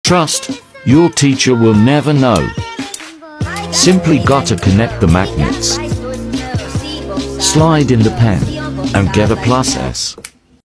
Trust, your teacher will never know. Simply gotta connect the magnets. Slide in the pen and get a +S.